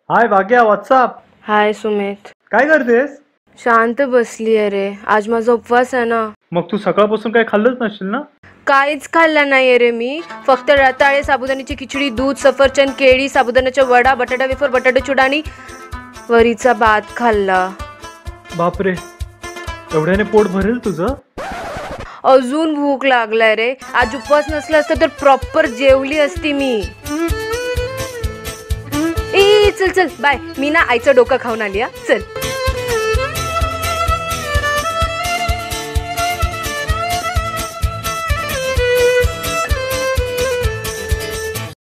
हाय भाग्या, WhatsApp. हाय सुमित. काय करतेस? शांत बसली आहे रे. आज माझा उपवास आहे ना. मग तू सकाळपासून काही खाल्लंच नसशील ना? काहीच खाल्लं नाहीये रे मी. फक्त रताळे, साबुदाण्याची खिचडी, दूध, सफरचंद, केळी, साबुदाण्याच्या वडा, बटाटा वेफर, बटाटा चिवडा आणि वरीचा भात खाल्ला. बापरे, एवढ्याने पोट भरेल तुझं? अजून भूक लागलाय रे. आज उपवास नसला असता तर प्रॉपर जेवली असती मी. चल चल बाय. मी ना आईचं डोकं खाऊन आली. चल.